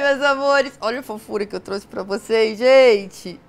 meus amores. Olha a fofura que eu trouxe pra vocês, gente.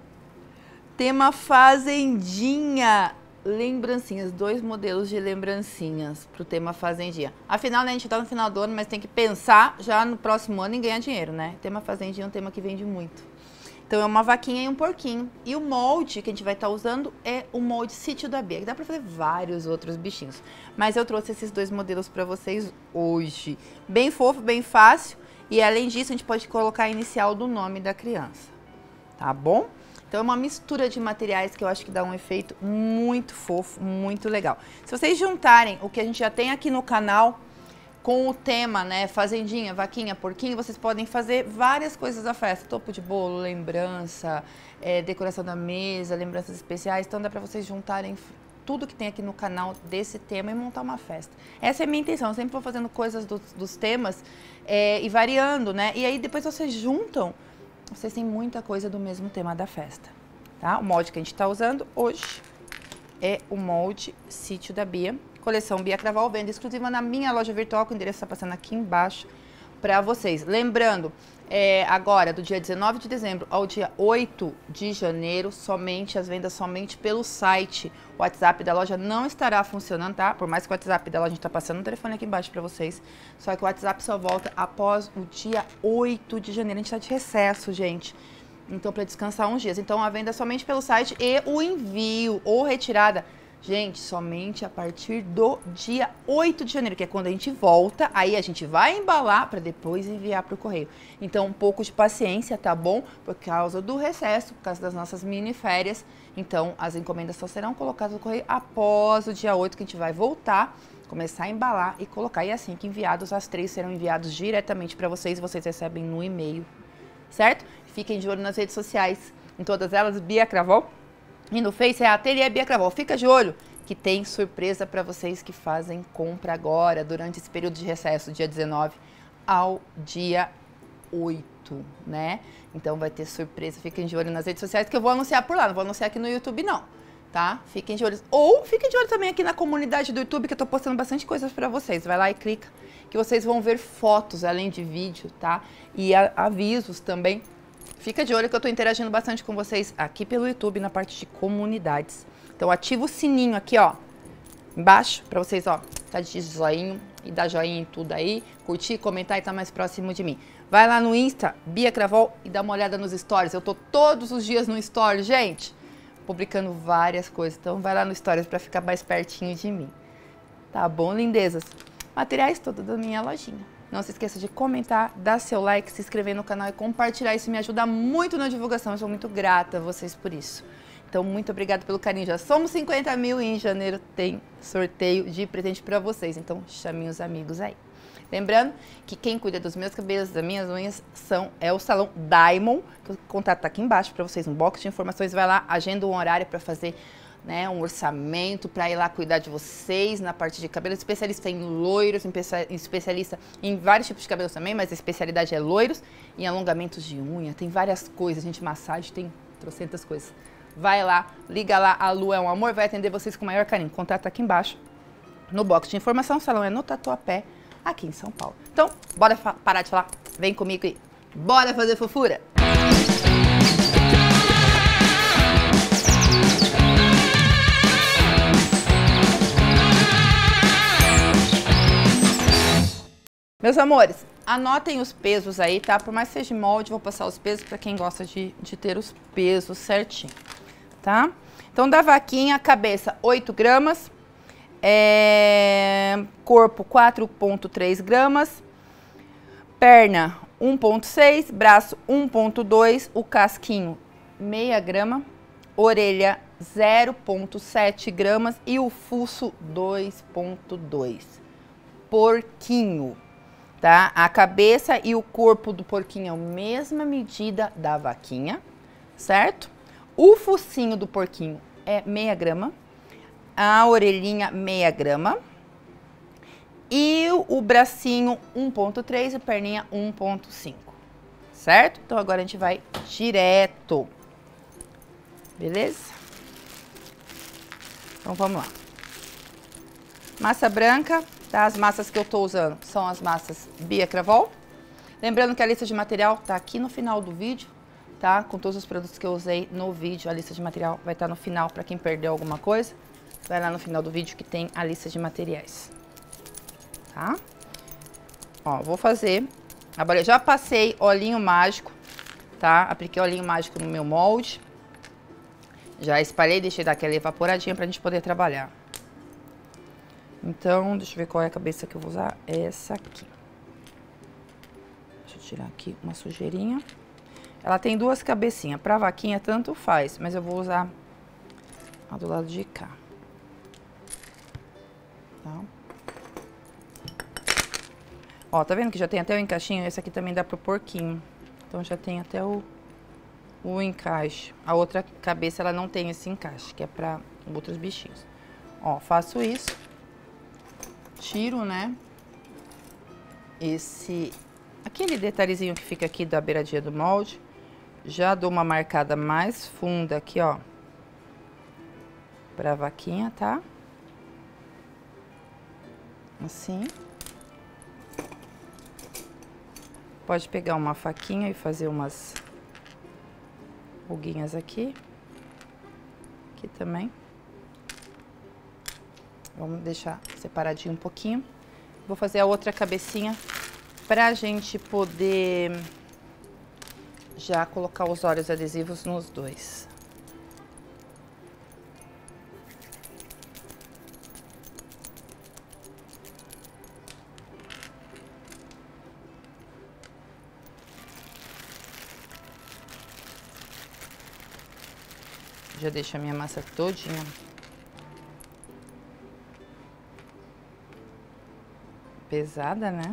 Tema fazendinha. Lembrancinhas, 2 modelos de lembrancinhas pro tema fazendinha. Afinal, né, a gente tá no final do ano, mas tem que pensar já no próximo ano em ganhar dinheiro, né? Tema fazendinha é um tema que vende muito. Então é uma vaquinha e um porquinho. E o molde que a gente vai estar usando é o molde Sítio da Bia, que dá pra fazer vários outros bichinhos. Mas eu trouxe esses 2 modelos pra vocês hoje. Bem fofo, bem fácil. E além disso, a gente pode colocar a inicial do nome da criança. Tá bom? Então é uma mistura de materiais que eu acho que dá um efeito muito fofo, muito legal. Se vocês juntarem o que a gente já tem aqui no canal com o tema, né, fazendinha, vaquinha, porquinho, vocês podem fazer várias coisas da festa. Topo de bolo, lembrança, decoração da mesa, lembranças especiais. Então dá pra vocês juntarem tudo que tem aqui no canal desse tema e montar uma festa. Essa é a minha intenção, eu sempre vou fazendo coisas dos temas e variando, né? E aí depois vocês juntam, vocês têm muita coisa do mesmo tema da festa, tá? O molde que a gente tá usando hoje é o molde Sítio da Bia, coleção Bia Craval, venda exclusiva na minha loja virtual, que o endereço tá passando aqui embaixo para vocês. Lembrando, agora do dia 19 de dezembro ao dia 8 de janeiro, somente as vendas somente pelo site. O WhatsApp da loja não estará funcionando, tá? Por mais que o WhatsApp da loja, a gente tá passando o telefone aqui embaixo para vocês. Só que o WhatsApp só volta após o dia 8 de janeiro. A gente tá de recesso, gente. Então, para descansar uns dias. Então, a venda é somente pelo site e o envio ou retirada, gente, somente a partir do dia 8 de janeiro, que é quando a gente volta, aí a gente vai embalar para depois enviar para o correio. Então, um pouco de paciência, tá bom? Por causa do recesso, por causa das nossas mini férias. Então, as encomendas só serão colocadas no correio após o dia 8, que a gente vai voltar, começar a embalar e colocar. E assim que enviados, as 3 serão enviados diretamente para vocês e vocês recebem no e-mail, certo? Fiquem de olho nas redes sociais, em todas elas, Bia Craval. E no Face é Ateliê Bia Craval. Fica de olho que tem surpresa para vocês que fazem compra agora, durante esse período de recesso, dia 19 ao dia 8, né? Então vai ter surpresa, fiquem de olho nas redes sociais, que eu vou anunciar por lá, não vou anunciar aqui no YouTube não, tá? Fiquem de olho. Ou fiquem de olho também aqui na comunidade do YouTube, que eu tô postando bastante coisas para vocês. Vai lá e clica, que vocês vão ver fotos além de vídeo, tá? E avisos também. Fica de olho que eu tô interagindo bastante com vocês aqui pelo YouTube, na parte de comunidades. Então ativa o sininho aqui, ó, embaixo, pra vocês, ó, tá de joinha e dar joinha em tudo aí, curtir, comentar e tá mais próximo de mim. Vai lá no Insta, Bia Craval, e dá uma olhada nos stories. Eu tô todos os dias no stories, gente, publicando várias coisas. Então vai lá no stories pra ficar mais pertinho de mim. Tá bom, lindezas? Materiais todos da minha lojinha. Não se esqueça de comentar, dar seu like, se inscrever no canal e compartilhar. Isso me ajuda muito na divulgação. Eu sou muito grata a vocês por isso. Então, muito obrigada pelo carinho. Já somos 50 mil e em janeiro tem sorteio de presente para vocês. Então, chame os amigos aí. Lembrando que quem cuida dos meus cabelos, das minhas unhas, é o Salão Diamond. Que o contato tá aqui embaixo para vocês. Um box de informações. Vai lá, agenda um horário para fazer, né, um orçamento para ir lá cuidar de vocês na parte de cabelo. Especialista em loiros, especialista em vários tipos de cabelos também, mas a especialidade é loiros, em alongamentos de unha, tem várias coisas, gente, massagem, tem trocentas coisas. Vai lá, liga lá, a Lu é um amor, vai atender vocês com o maior carinho. Contato aqui embaixo, no box de informação. O salão é no Tatuapé, aqui em São Paulo. Então, bora parar de falar, vem comigo e bora fazer fofura! Meus amores, anotem os pesos aí, tá? Por mais que seja de molde, vou passar os pesos para quem gosta de ter os pesos certinho, tá? Então, da vaquinha, cabeça 8 gramas, corpo 4,3 gramas, perna 1,6, braço 1,2, o casquinho meia grama, orelha 0,7 gramas e o fuço 2,2. Porquinho. Tá? A cabeça e o corpo do porquinho é a mesma medida da vaquinha, certo? O focinho do porquinho é meia grama, a orelhinha meia grama e o bracinho 1,3 e a perninha 1,5, certo? Então agora a gente vai direto, beleza? Então vamos lá. Massa branca. Tá? As massas que eu tô usando são as massas Bia Craval. Lembrando que a lista de material tá aqui no final do vídeo, tá? Com todos os produtos que eu usei no vídeo, a lista de material vai estar no final para quem perdeu alguma coisa. Vai lá no final do vídeo que tem a lista de materiais, tá? Ó, vou fazer, agora já passei olhinho mágico, tá? Apliquei olhinho mágico no meu molde. Já espalhei, deixei dar aquela evaporadinha pra gente poder trabalhar. Então, deixa eu ver qual é a cabeça que eu vou usar. É essa aqui. Deixa eu tirar aqui uma sujeirinha. Ela tem duas cabecinhas. Pra vaquinha, tanto faz, mas eu vou usar a do lado de cá. Tá? Ó, tá vendo que já tem até o encaixinho? Esse aqui também dá pro porquinho. Então, já tem até o encaixe. A outra cabeça, ela não tem esse encaixe, que é pra outros bichinhos. Ó, faço isso. Tiro, né? Aquele detalhezinho que fica aqui da beiradinha do molde. Já dou uma marcada mais funda aqui, ó. Pra vaquinha, tá? Assim. Pode pegar uma faquinha e fazer umas ruguinhas aqui. Aqui também. Vamos deixar separadinho um pouquinho. Vou fazer a outra cabecinha pra gente poder já colocar os olhos adesivos nos dois. Já deixo a minha massa todinha pesada, né?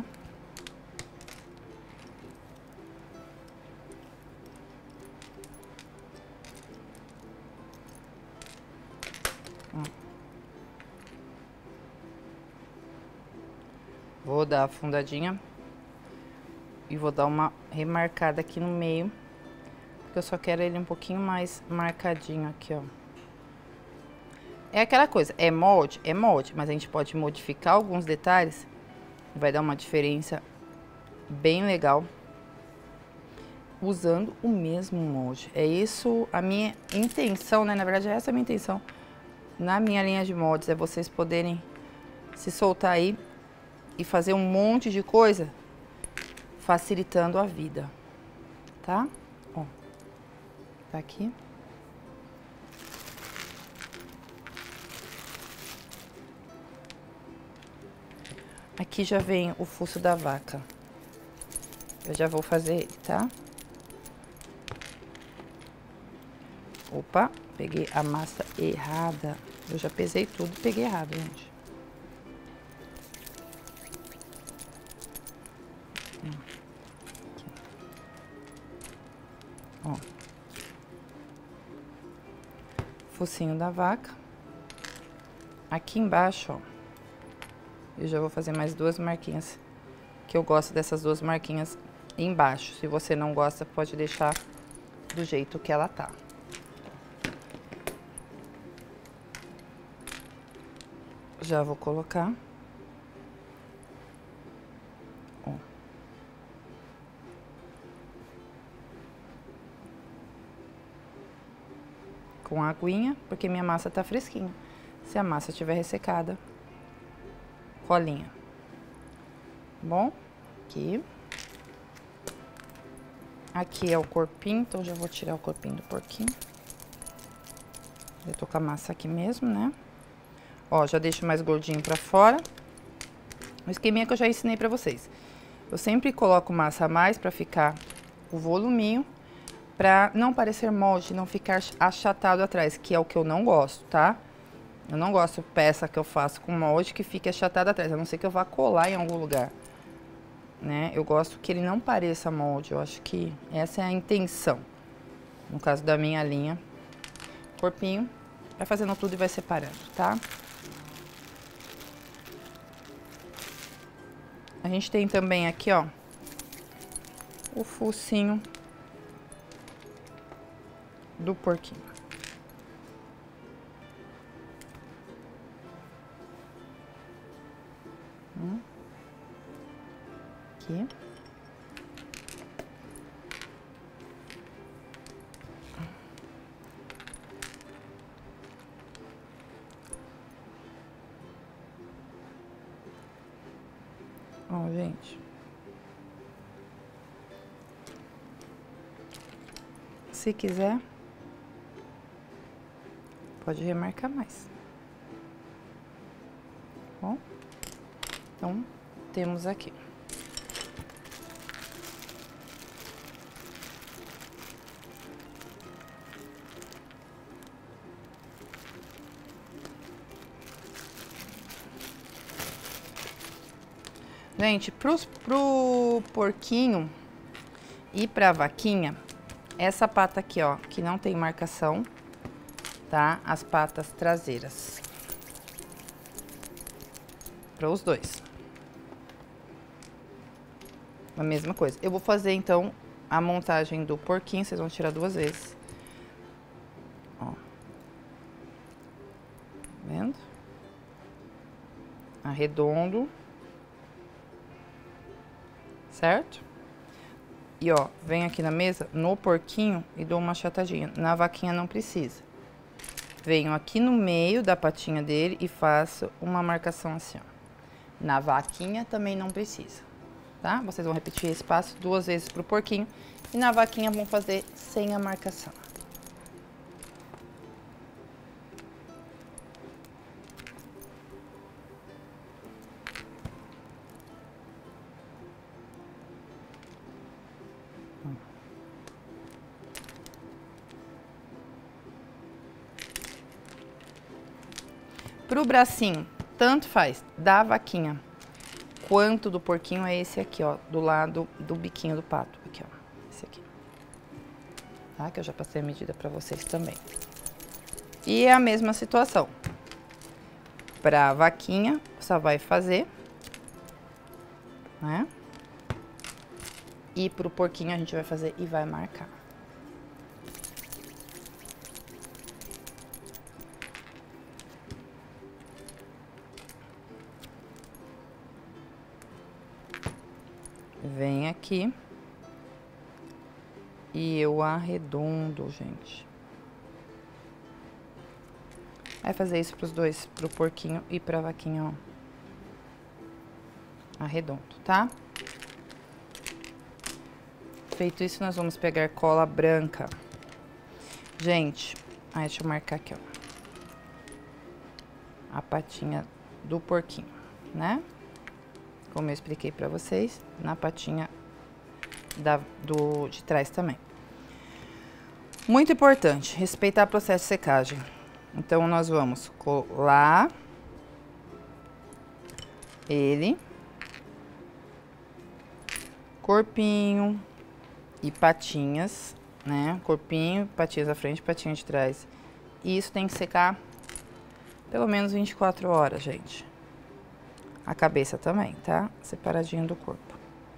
Vou dar a afundadinha e vou dar uma remarcada aqui no meio, porque eu só quero ele um pouquinho mais marcadinho aqui, ó. É aquela coisa, é molde, mas a gente pode modificar alguns detalhes. Vai dar uma diferença bem legal usando o mesmo molde. É isso a minha intenção, né? Na verdade, essa é a minha intenção na minha linha de moldes. É vocês poderem se soltar aí e fazer um monte de coisa facilitando a vida, tá? Ó, tá aqui. Aqui já vem o fosso da vaca. Eu já vou fazer ele, tá? Opa, peguei a massa errada. Eu já pesei tudo e peguei errado, gente. Ó. Focinho da vaca. Aqui embaixo, ó. Eu já vou fazer mais duas marquinhas. Que eu gosto dessas duas marquinhas embaixo. Se você não gosta, pode deixar do jeito que ela tá. Já vou colocar. Ó. Com a aguinha, porque minha massa tá fresquinha. Se a massa estiver ressecada, colinha. Bom, aqui. Aqui é o corpinho, então já vou tirar o corpinho do porquinho. Eu tô com a massa aqui mesmo, né? Ó, já deixo mais gordinho pra fora. O esqueminha que eu já ensinei pra vocês. Eu sempre coloco massa a mais pra ficar o voluminho, pra não parecer molde, não ficar achatado atrás, que é o que eu não gosto, tá? Eu não gosto peça que eu faço com molde que fique achatado atrás, a não ser que eu vá colar em algum lugar, né? Eu gosto que ele não pareça molde, eu acho que essa é a intenção. No caso da minha linha, corpinho, vai fazendo tudo e vai separando, tá? A gente tem também aqui, ó, o focinho do porquinho. Aqui. Ó, gente. Se quiser, pode remarcar mais. Bom, então, temos aqui. Gente, pro porquinho e pra vaquinha, essa pata aqui, ó, que não tem marcação, tá? As patas traseiras. Para os dois. A mesma coisa. Eu vou fazer, então, a montagem do porquinho, vocês vão tirar 2 vezes. Ó. Vendo? Arredondo. Certo? E, ó, venho aqui na mesa, no porquinho, e dou uma achatadinha. Na vaquinha não precisa. Venho aqui no meio da patinha dele e faço uma marcação assim, ó. Na vaquinha também não precisa, tá? Vocês vão repetir esse passo 2 vezes pro porquinho. E na vaquinha vão fazer sem a marcação. Pro bracinho, tanto faz, da vaquinha quanto do porquinho, é esse aqui, ó, do lado do biquinho do pato, aqui, ó, esse aqui. Tá? Que eu já passei a medida pra vocês também. E é a mesma situação. Pra vaquinha, só vai fazer, né? E pro porquinho a gente vai fazer e vai marcar. Vem aqui e eu arredondo, gente. Vai fazer isso pros dois, pro porquinho e pra vaquinha, ó. Arredondo, tá? Feito isso, nós vamos pegar cola branca. Gente, deixa eu marcar aqui, ó. A patinha do porquinho, né? Como eu expliquei pra vocês, na patinha de trás também. Muito importante, respeitar o processo de secagem. Então, nós vamos colar ele, corpinho e patinhas, né? Corpinho, patinhas da frente, patinha de trás. E isso tem que secar pelo menos 24 horas, gente. A cabeça também, tá? Separadinho do corpo.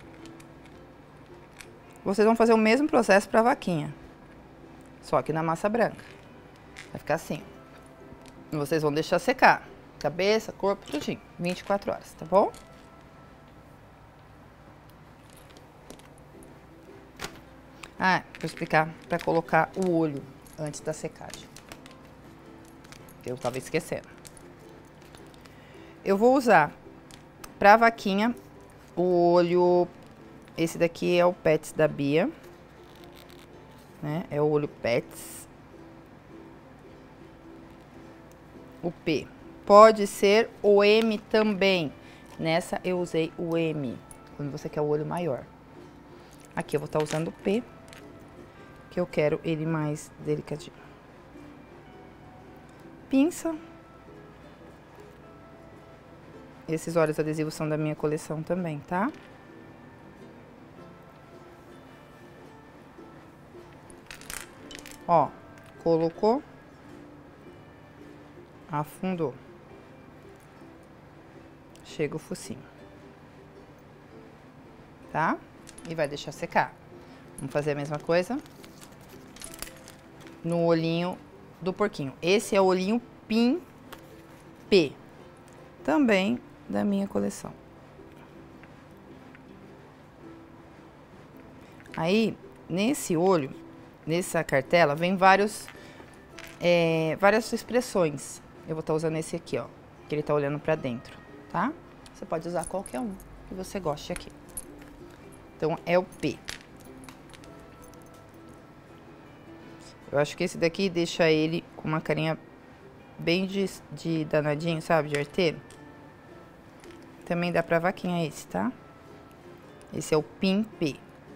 Vocês vão fazer o mesmo processo pra vaquinha. Só que na massa branca. Vai ficar assim. E vocês vão deixar secar. Cabeça, corpo, tudinho. 24 horas, tá bom? Vou explicar pra colocar o olho antes da secagem. Eu tava esquecendo. Eu vou usar pra vaquinha o olho, esse daqui é o Pets da Bia, né? É o olho Pets. O P. Pode ser o M também. Nessa eu usei o M, quando você quer o olho maior. Aqui eu vou estar usando o P, que eu quero ele mais delicadinho. Pinça. Esses olhos adesivos são da minha coleção também, tá? Ó, colocou, afundou. Chega o focinho. Tá? E vai deixar secar. Vamos fazer a mesma coisa no olhinho do porquinho. Esse é o olhinho Pin P. Também da minha coleção. Aí, nesse olho, nessa cartela, vem várias expressões. Eu vou estar usando esse aqui, ó, que ele tá olhando pra dentro, tá? Você pode usar qualquer um. que você goste aqui. Então, é o P. Eu acho que esse daqui deixa ele com uma carinha bem de danadinho, sabe? De arteiro. Também dá pra vaquinha esse, tá? Esse é o Pin P.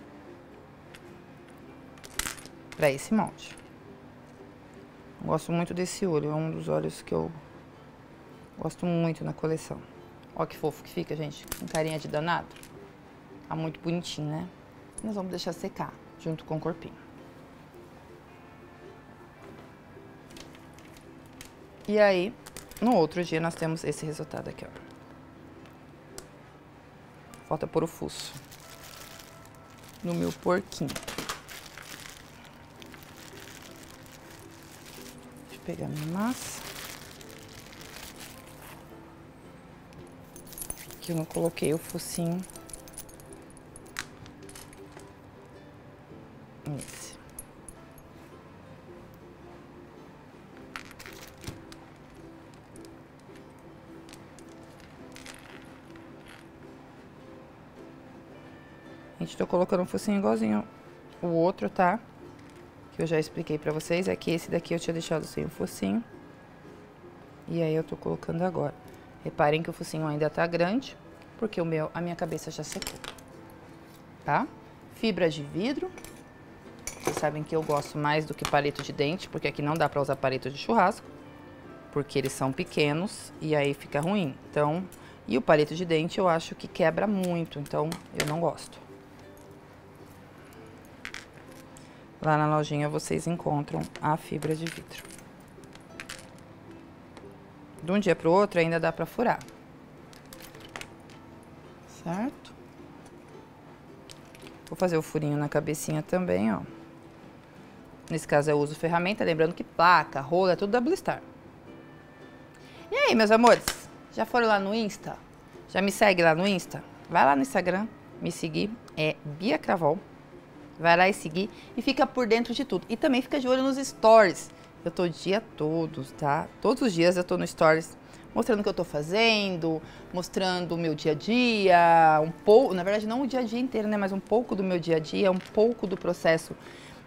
Pra esse molde. Gosto muito desse olho. É um dos olhos que eu gosto muito na coleção. Ó que fofo que fica, gente. Com carinha de danado. Tá muito bonitinho, né? Nós vamos deixar secar junto com o corpinho. E aí, no outro dia, nós temos esse resultado aqui, ó. Falta pôr o fuço no meu porquinho. Deixa eu pegar minha massa. Aqui eu não coloquei o focinho. Esse. Gente, tô colocando um focinho igualzinho o outro, tá? Que eu já expliquei pra vocês. É que esse daqui eu tinha deixado sem o focinho. E aí eu tô colocando agora. Reparem que o focinho ainda tá grande, porque a minha cabeça já secou. Tá? Fibra de vidro. Vocês sabem que eu gosto mais do que palito de dente, porque aqui não dá pra usar palito de churrasco, porque eles são pequenos e aí fica ruim. Então, e o palito de dente eu acho que quebra muito, então eu não gosto. Lá na lojinha vocês encontram a fibra de vidro. De um dia pro outro ainda dá pra furar. Certo? Vou fazer o furinho na cabecinha também, ó. Nesse caso eu uso ferramenta, lembrando que placa, rola, é tudo da Blistar. E aí, meus amores? Já foram lá no Insta? Já me segue lá no Insta? Vai lá no Instagram, me seguir, é Bia Cravol. Vai lá e seguir e fica por dentro de tudo. E também fica de olho nos stories. Eu tô o dia todo, tá? Todos os dias eu tô no stories mostrando o que eu tô fazendo, mostrando o meu dia a dia, um pouco, na verdade não o dia a dia inteiro, né? Mas um pouco do meu dia a dia, um pouco do processo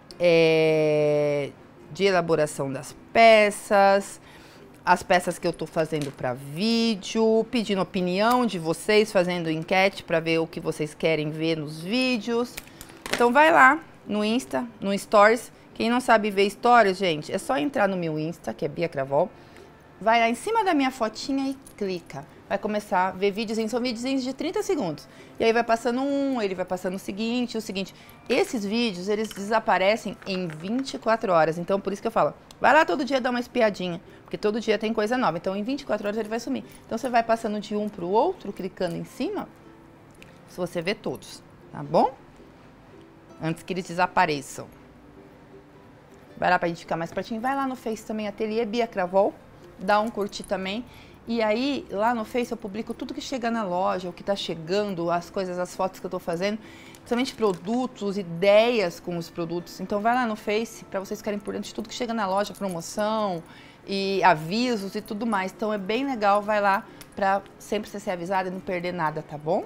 de elaboração das peças, as peças que eu tô fazendo para vídeo, pedindo opinião de vocês, fazendo enquete para ver o que vocês querem ver nos vídeos. Então vai lá no Insta, no Stories. Quem não sabe ver Stories, gente, é só entrar no meu Insta, que é Bia Cravol. Vai lá em cima da minha fotinha e clica. Vai começar a ver videozinhos, são videozinhos de 30 segundos. E aí vai passando ele vai passando o seguinte. Esses vídeos, eles desaparecem em 24 horas. Então, por isso que eu falo, vai lá todo dia dar uma espiadinha, porque todo dia tem coisa nova. Então, em 24 horas ele vai sumir. Então, você vai passando de um pro outro, clicando em cima, se você vê todos, tá bom? Antes que eles desapareçam. Vai lá pra gente ficar mais pertinho. Vai lá no Face também, Ateliê Bia Cravol. Dá um curtir também. E aí, lá no Face eu publico tudo que chega na loja, o que tá chegando, as coisas, as fotos que eu tô fazendo. Principalmente produtos, ideias com os produtos. Então vai lá no Face pra vocês ficarem por dentro de tudo que chega na loja, promoção e avisos e tudo mais. Então é bem legal, vai lá pra sempre você ser avisado e não perder nada, tá bom?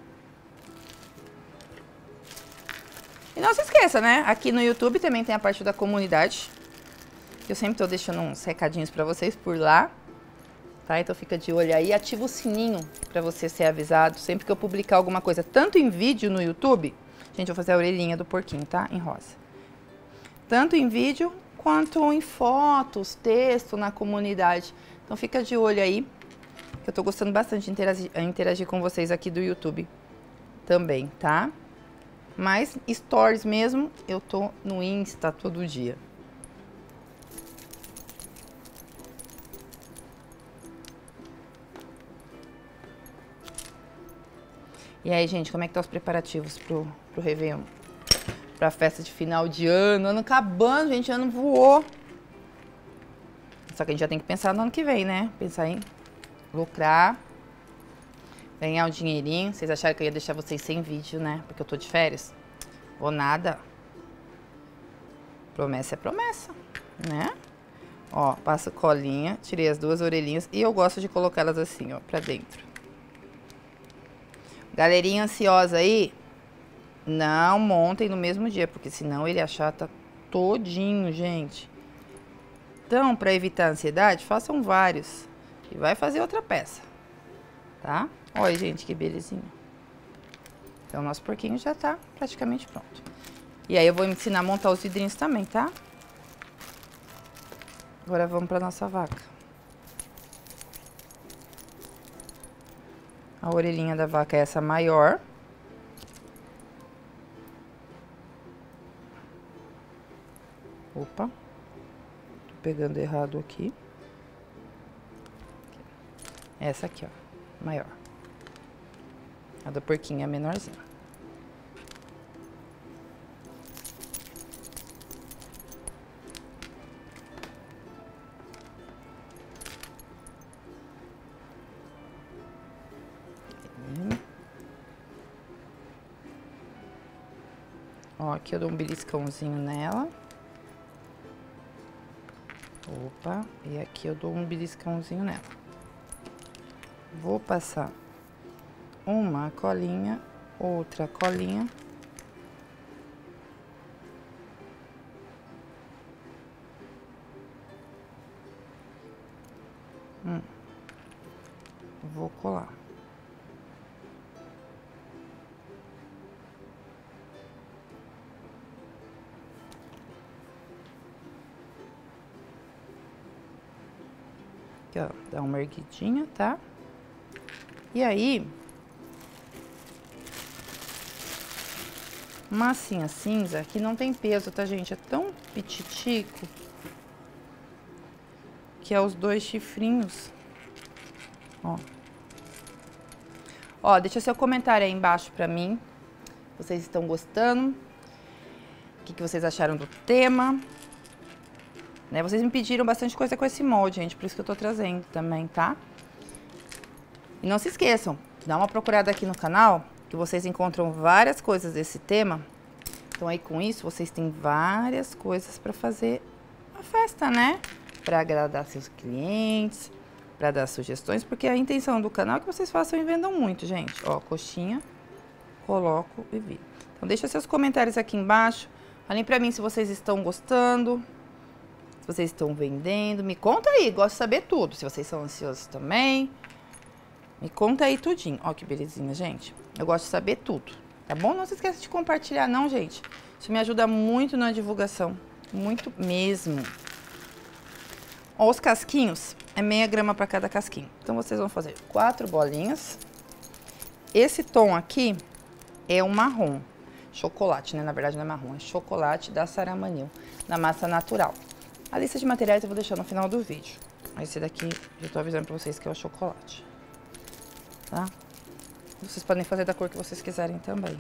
E não se esqueça, né? Aqui no YouTube também tem a parte da comunidade. Eu sempre tô deixando uns recadinhos pra vocês por lá. Tá? Então fica de olho aí. Ativa o sininho pra você ser avisado sempre que eu publicar alguma coisa. Tanto em vídeo no YouTube. Gente, eu vou fazer a orelhinha do porquinho, tá? Em rosa. Tanto em vídeo quanto em fotos, texto na comunidade. Então fica de olho aí. Que eu tô gostando bastante de interagir com vocês aqui do YouTube também, tá? Mas stories mesmo, eu tô no Insta todo dia. E aí, gente, como é que tá os preparativos pro Réveillon? Pra festa de final de ano acabando, gente, ano voou. Só que a gente já tem que pensar no ano que vem, né? Pensar em lucrar, ganhar um dinheirinho. Vocês acharam que eu ia deixar vocês sem vídeo, né? Porque eu tô de férias? Ou nada. Promessa é promessa, né? Ó, passo colinha, tirei as duas orelhinhas e eu gosto de colocá-las assim, ó, pra dentro. Galerinha ansiosa aí, não montem no mesmo dia, porque senão ele achata todinho, gente. Então, para evitar a ansiedade, façam vários. E vai fazer outra peça, tá? Olha, gente, que belezinha. Então, nosso porquinho já tá praticamente pronto. E aí, eu vou ensinar a montar os vidrinhos também, tá? Agora, vamos pra nossa vaca. A orelhinha da vaca é essa maior. Opa. Tô pegando errado aqui. Essa aqui, ó. Maior. A do porquinho é menorzinha. Ó, aqui eu dou um beliscãozinho nela. Opa, e aqui eu dou um beliscãozinho nela. Vou passar uma colinha, outra colinha. Vou colar. Aqui, ó, dá uma erguidinha, tá? E aí, massinha cinza, que não tem peso, tá, gente? É tão pititico que é os 2 chifrinhos. Ó. Ó, deixa seu comentário aí embaixo pra mim. Vocês estão gostando? O que vocês acharam do tema? Né? Vocês me pediram bastante coisa com esse molde, gente, por isso que eu tô trazendo também, tá? E não se esqueçam, dá uma procurada aqui no canal, que vocês encontram várias coisas desse tema. Então aí com isso, vocês têm várias coisas pra fazer a festa, né? Pra agradar seus clientes, pra dar sugestões, porque a intenção do canal é que vocês façam e vendam muito, gente. Ó, coxinha, coloco e viro. Então deixa seus comentários aqui embaixo, falem pra mim se vocês estão gostando, se vocês estão vendendo, me conta aí, gosto de saber tudo, se vocês são ansiosos também. Me conta aí tudinho. Ó que belezinha, gente. Eu gosto de saber tudo, tá bom? Não se esqueça de compartilhar não, gente. Isso me ajuda muito na divulgação. Muito mesmo. Ó, os casquinhos, é meia grama para cada casquinho. Então, vocês vão fazer 4 bolinhas. Esse tom aqui é um marrom. Chocolate, né? Na verdade, não é marrom, é chocolate da Saramanil, na massa natural. A lista de materiais eu vou deixar no final do vídeo. Esse daqui, já tô avisando pra vocês que é o chocolate. Tá? Vocês podem fazer da cor que vocês quiserem também.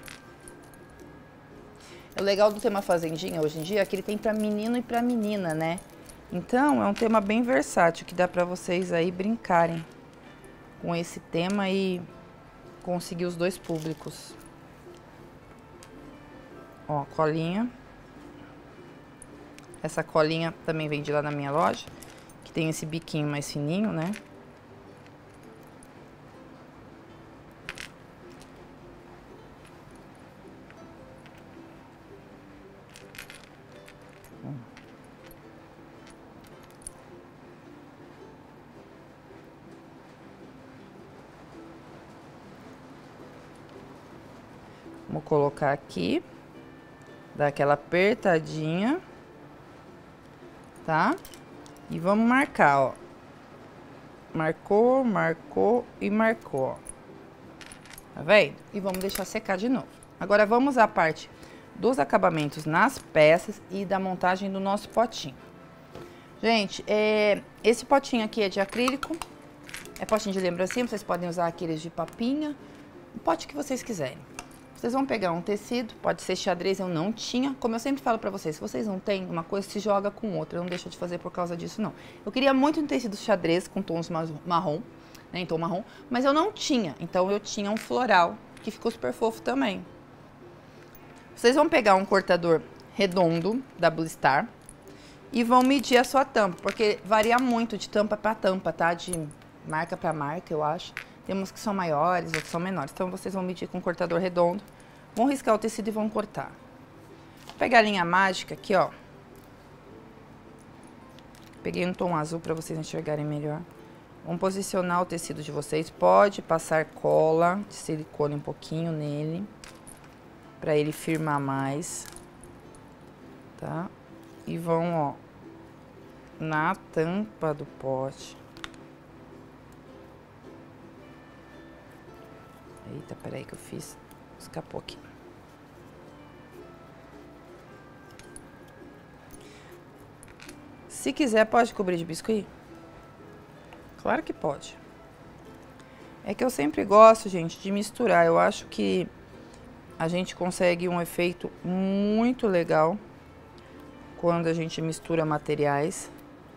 O legal do tema fazendinha hoje em dia é que ele tem pra menino e pra menina, né? Então, é um tema bem versátil, que dá pra vocês aí brincarem com esse tema e conseguir os 2 públicos. Ó, colinha. Essa colinha também vende lá na minha loja, que tem esse biquinho mais fininho, né? Vou colocar aqui, dar aquela apertadinha, tá? E vamos marcar, ó. Marcou, marcou e marcou, ó. Tá vendo? E vamos deixar secar de novo. Agora, vamos à parte dos acabamentos nas peças e da montagem do nosso potinho. Gente, esse potinho aqui é de acrílico, é potinho de lembrancinha, vocês podem usar aqueles de papinha, o pote que vocês quiserem. Vocês vão pegar um tecido, pode ser xadrez, eu não tinha. Como eu sempre falo pra vocês, se vocês não têm, uma coisa se joga com outra. Não deixa de fazer por causa disso, não. Eu queria muito um tecido xadrez com tons marrom, né, em tom marrom, mas eu não tinha. Então, eu tinha um floral, que ficou super fofo também. Vocês vão pegar um cortador redondo, da Blue Star, e vão medir a sua tampa, porque varia muito de tampa pra tampa, tá? De marca pra marca, eu acho. Tem uns que são maiores, outros são menores. Então, vocês vão medir com um cortador redondo, vão riscar o tecido e vão cortar. Vou pegar a linha mágica aqui, ó. Peguei um tom azul para vocês enxergarem melhor. Vamos posicionar o tecido de vocês. Pode passar cola de silicone um pouquinho nele, para ele firmar mais, tá? E vão, ó, na tampa do pote. Eita, peraí que eu fiz, escapou aqui. Se quiser, pode cobrir de biscuit? Claro que pode. É que eu sempre gosto, gente, de misturar. Eu acho que a gente consegue um efeito muito legal quando a gente mistura materiais.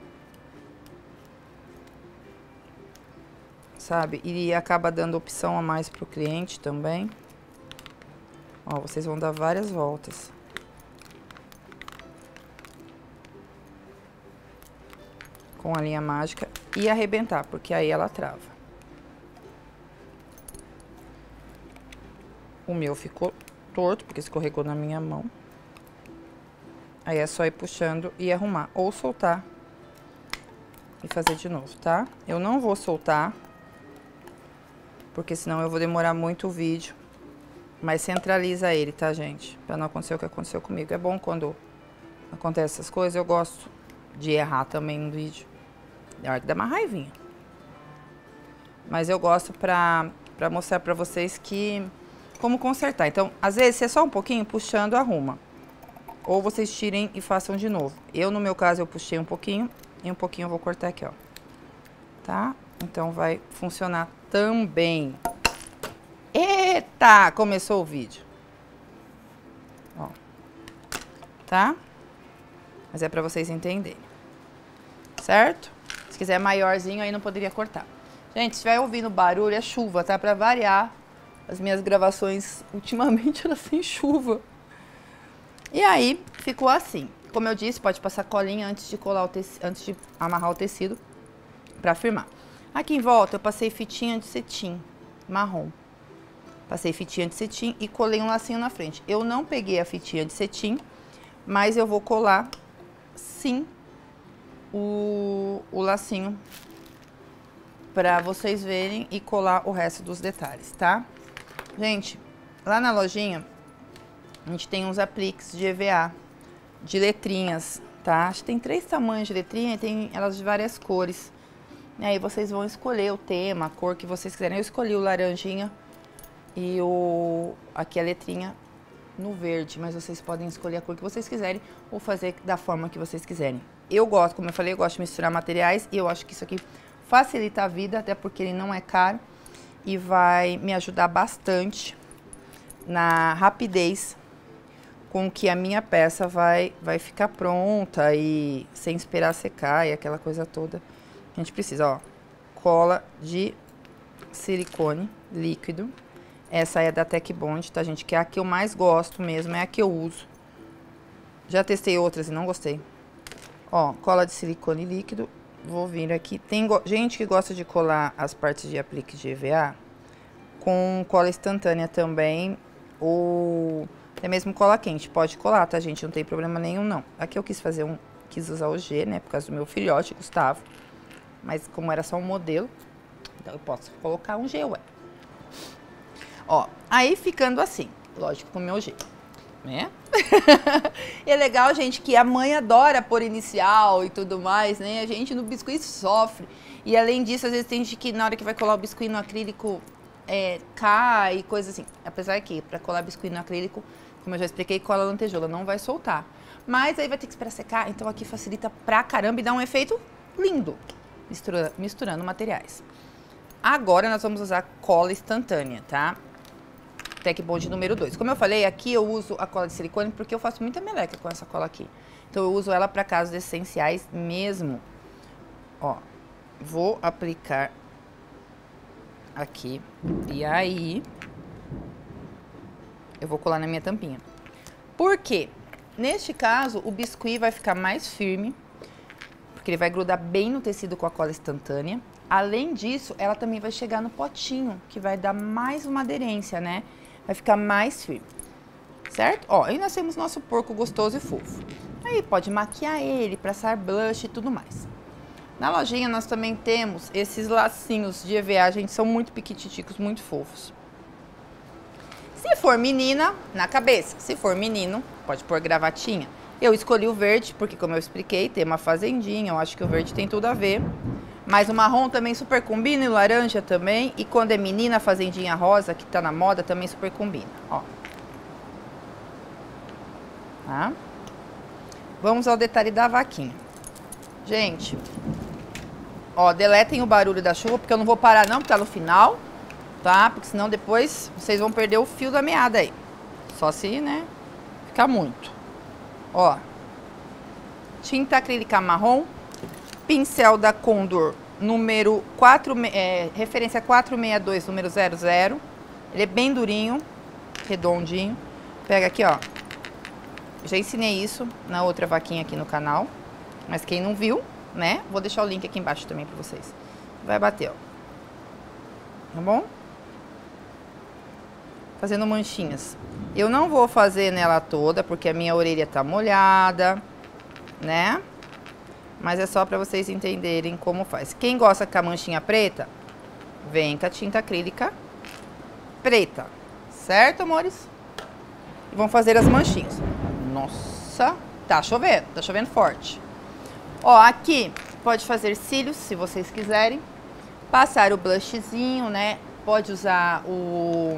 Sabe? E acaba dando opção a mais pro cliente também. Ó, vocês vão dar várias voltas. Com a linha mágica e arrebentar, porque aí ela trava. O meu ficou torto, porque escorregou na minha mão. Aí é só ir puxando e arrumar, ou soltar e fazer de novo, tá? Eu não vou soltar, porque senão eu vou demorar muito o vídeo. Mas centraliza ele, tá, gente? Pra não acontecer o que aconteceu comigo. É bom quando acontece essas coisas, eu gosto de errar também no vídeo. É hora que dá uma raivinha. Mas eu gosto pra mostrar pra vocês que como consertar. Então, às vezes, se é só um pouquinho, puxando, arruma. Ou vocês tirem e façam de novo. Eu, no meu caso, eu puxei um pouquinho e um pouquinho eu vou cortar aqui, ó. Tá? Então, vai funcionar também. Eita! Começou o vídeo. Ó. Tá? Mas é pra vocês entenderem. Certo? Se quiser maiorzinho, aí não poderia cortar. Gente, se estiver ouvindo barulho, é chuva, tá? Pra variar, as minhas gravações, ultimamente, elas têm chuva. E aí, ficou assim. Como eu disse, pode passar colinha antes de colar o tecido, antes de amarrar o tecido, pra firmar. Aqui em volta, eu passei fitinha de cetim marrom. Passei fitinha de cetim e colei um lacinho na frente. Eu não peguei a fitinha de cetim, mas eu vou colar, sim, o lacinho pra vocês verem e colar o resto dos detalhes, tá? Gente, lá na lojinha, a gente tem uns apliques de EVA, de letrinhas, tá? Acho que tem 3 tamanhos de letrinha e tem elas de várias cores. E aí vocês vão escolher o tema, a cor que vocês quiserem. Eu escolhi o laranjinha e aqui a letrinha no verde, mas vocês podem escolher a cor que vocês quiserem ou fazer da forma que vocês quiserem. Eu gosto, como eu falei, eu gosto de misturar materiais e eu acho que isso aqui facilita a vida, até porque ele não é caro e vai me ajudar bastante na rapidez com que a minha peça vai ficar pronta e sem esperar secar e aquela coisa toda. A gente precisa, ó, cola de silicone líquido. Essa é da Tech Bond, tá, gente? Que é a que eu mais gosto mesmo, é a que eu uso. Já testei outras e não gostei. Ó, cola de silicone líquido. Vou vir aqui. Tem gente que gosta de colar as partes de aplique de EVA com cola instantânea também, ou até mesmo cola quente. Pode colar, tá, gente? Não tem problema nenhum, não. Aqui eu quis usar o G, né, por causa do meu filhote, Gustavo. Mas como era só um modelo, então eu posso colocar um G, ué. Ó, aí ficando assim, lógico, com o meu G, né? E é legal, gente, que a mãe adora pôr inicial e tudo mais, né? A gente no biscuit sofre. E além disso, às vezes tem gente que na hora que vai colar o biscuit no acrílico, cai e coisa assim. Apesar que pra colar biscuit no acrílico, como eu já expliquei, cola lantejoula, não vai soltar. Mas aí vai ter que esperar secar, então aqui facilita pra caramba e dá um efeito lindo, misturando materiais. Agora nós vamos usar cola instantânea, tá? Tech Bond número 2. Como eu falei, aqui eu uso a cola de silicone porque eu faço muita meleca com essa cola aqui. Então eu uso ela para casos essenciais mesmo. Ó, vou aplicar aqui e aí eu vou colar na minha tampinha. Por quê? Neste caso, o biscuit vai ficar mais firme, porque ele vai grudar bem no tecido com a cola instantânea. Além disso, ela também vai chegar no potinho, que vai dar mais uma aderência, né? Vai ficar mais firme, certo? Ó, aí nós temos nosso porco gostoso e fofo. Aí pode maquiar ele, passar blush e tudo mais. Na lojinha nós também temos esses lacinhos de EVA, gente, são muito piquititicos, muito fofos. Se for menina, na cabeça. Se for menino, pode pôr gravatinha. Eu escolhi o verde, porque como eu expliquei, tem uma fazendinha, eu acho que o verde tem tudo a ver. Mas o marrom também super combina e o laranja também. E quando é menina, a fazendinha rosa, que tá na moda, também super combina, ó. Tá? Vamos ao detalhe da vaquinha. Gente, ó, deletem o barulho da chuva, porque eu não vou parar não, porque tá no final, tá? Porque senão depois vocês vão perder o fio da meada aí. Só se, né, ficar muito. Ó, tinta acrílica marrom, pincel da Condor, número 4, referência 462, número 00. Ele é bem durinho, redondinho. Pega aqui, ó. Já ensinei isso na outra vaquinha aqui no canal, mas quem não viu, né, vou deixar o link aqui embaixo também pra vocês. Vai bater, ó. Tá bom? Fazendo manchinhas. Eu não vou fazer nela toda, porque a minha orelha tá molhada, né? Mas é só pra vocês entenderem como faz. Quem gosta com a manchinha preta, vem com a tinta acrílica preta. Certo, amores? E vão fazer as manchinhas. Nossa, tá chovendo forte. Ó, aqui pode fazer cílios, se vocês quiserem. Passar o blushzinho, né? Pode usar o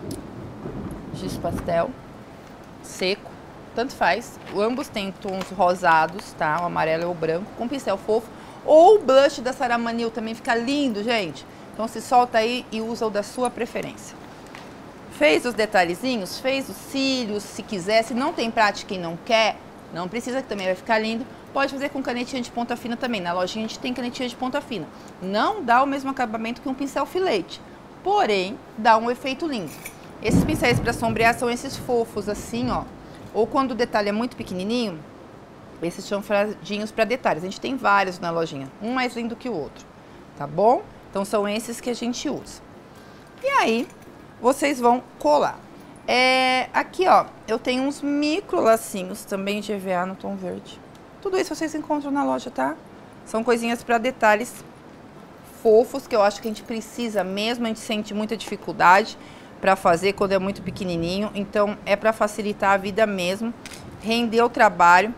giz pastel seco, tanto faz. Ambos têm tons rosados, tá? O amarelo e o branco, com pincel fofo. Ou o blush da Saramanil também fica lindo, gente. Então se solta aí e usa o da sua preferência. Fez os detalhezinhos, fez os cílios, se quiser. Se não tem prática e não quer, não precisa, que também vai ficar lindo. Pode fazer com canetinha de ponta fina também. Na lojinha a gente tem canetinha de ponta fina. Não dá o mesmo acabamento que um pincel filete, porém dá um efeito lindo. Esses pincéis para sombrear são esses fofos assim, ó. Ou quando o detalhe é muito pequenininho, esses chanfradinhos para detalhes. A gente tem vários na lojinha, um mais lindo que o outro, tá bom? Então são esses que a gente usa. E aí, vocês vão colar. Aqui, ó, eu tenho uns micro lacinhos também de EVA no tom verde. Tudo isso vocês encontram na loja, tá? São coisinhas para detalhes fofos, que eu acho que a gente precisa mesmo, a gente sente muita dificuldade para fazer quando é muito pequenininho. Então, é para facilitar a vida mesmo, render o trabalho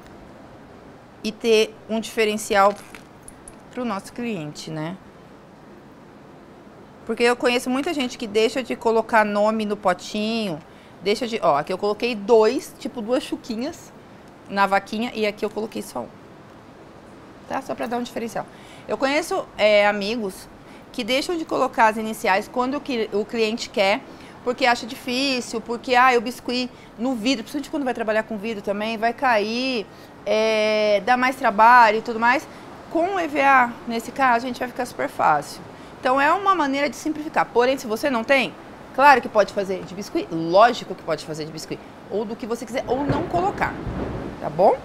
e ter um diferencial para o nosso cliente, né? Porque eu conheço muita gente que deixa de colocar nome no potinho, deixa de... Ó, aqui eu coloquei tipo duas chuquinhas na vaquinha e aqui eu coloquei só um. Tá? Só pra dar um diferencial. Eu conheço amigos que deixam de colocar as iniciais quando o cliente quer, porque acha difícil, porque o biscuit no vidro, principalmente quando vai trabalhar com vidro também, vai cair, dá mais trabalho e tudo mais. Com o EVA, nesse caso, a gente vai ficar super fácil. Então é uma maneira de simplificar. Porém, se você não tem, claro que pode fazer de biscuit, lógico que pode fazer de biscuit, ou do que você quiser, ou não colocar, tá bom?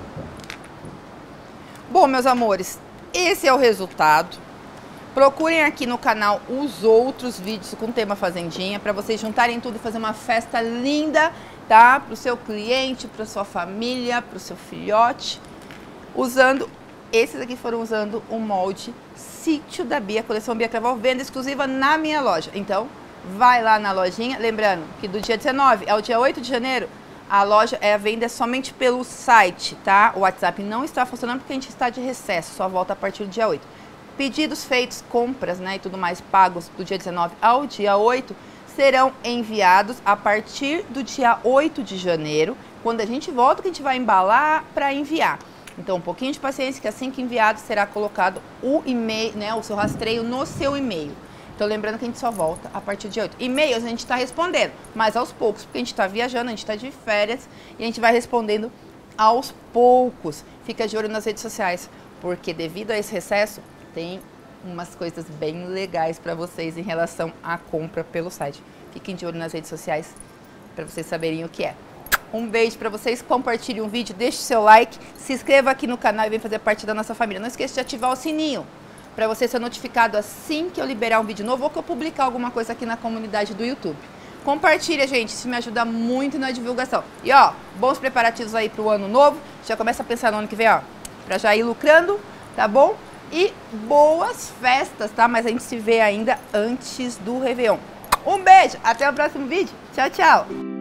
Bom, meus amores, esse é o resultado. Procurem aqui no canal os outros vídeos com tema fazendinha, para vocês juntarem tudo e fazer uma festa linda, tá? Para o seu cliente, para sua família, para o seu filhote. Esses aqui foram usando o molde Sítio da Bia, coleção Bia Carnaval, venda exclusiva na minha loja. Então, vai lá na lojinha, lembrando que do dia 19 ao dia 8 de janeiro, a loja a venda é somente pelo site, tá? O WhatsApp não está funcionando porque a gente está de recesso, só volta a partir do dia 8. Pedidos feitos, compras, né, e tudo mais pagos do dia 19 ao dia 8 serão enviados a partir do dia 8 de janeiro, quando a gente volta, que a gente vai embalar para enviar. Então, um pouquinho de paciência, que assim que enviado será colocado o e-mail, né, o seu rastreio no seu e-mail. Então, lembrando que a gente só volta a partir de 8. E-mails a gente está respondendo, mas aos poucos, porque a gente está viajando, a gente está de férias e a gente vai respondendo aos poucos. Fica de olho nas redes sociais, porque devido a esse recesso, tem umas coisas bem legais para vocês em relação à compra pelo site. Fiquem de olho nas redes sociais para vocês saberem o que é. Um beijo para vocês, compartilhe um vídeo, deixe seu like, se inscreva aqui no canal e venha fazer parte da nossa família. Não esqueça de ativar o sininho para você ser notificado assim que eu liberar um vídeo novo ou que eu publicar alguma coisa aqui na comunidade do YouTube. Compartilha, gente, isso me ajuda muito na divulgação. E ó, bons preparativos aí pro ano novo. Já começa a pensar no ano que vem, ó, pra já ir lucrando, tá bom? E boas festas, tá? Mas a gente se vê ainda antes do Réveillon. Um beijo, até o próximo vídeo. Tchau, tchau!